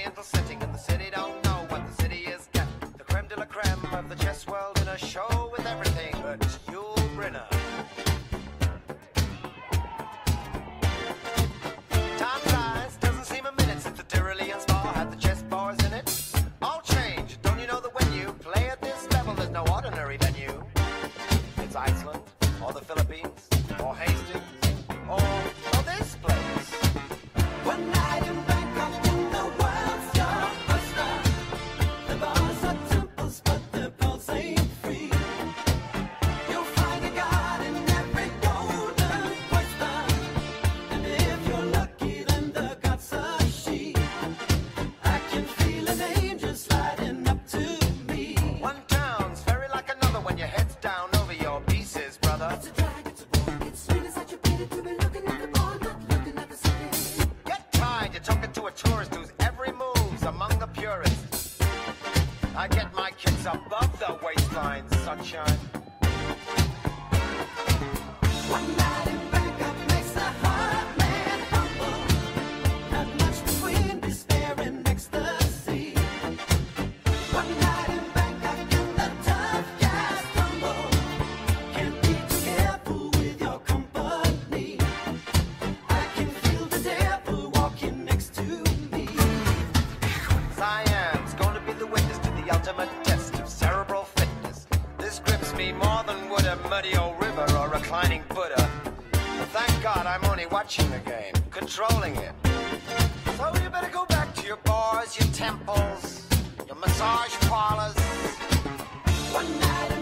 Oriental setting, and the city don't know what the city is getting. The creme de la creme of the chess world in a show with everything but Yul Brynner. Time flies, doesn't seem a minute since the Tyrolean spa had the chess bars in it. All change, don't you know that when you play at this level, there's no ordinary venue? It's Iceland, or the Philippines, or Hastings, or this place. One night in Bangkok, in the world's your buster. The bars are temples, but the pulse ain't free. You'll find a god in every golden oyster, and if you're lucky, then the god's a she. I can feel an angel sliding up to me. One town's very like another when your head's down over your pieces, brother. It's a drag, it's a bore, it's sweet as such a pity to be looking at the bar, not looking at the city. Get tired, you're talking to a tourist whose every move's among the purists. I get my kicks above the waistline, sunshine. One night in Bangkok makes the heart man humble. Not much between despair and ecstasy. One night in Bangkok and the tough guys tumble. Can't be too careful with your company. I can feel the devil walking next to me. Siam's gonna be the witness to the ultimate test of cerebral fitness. This grips me more than would a muddy old river or reclining Buddha. But thank God I'm only watching the game, controlling it. So you better go back to your bars, your temples, your massage parlors. One night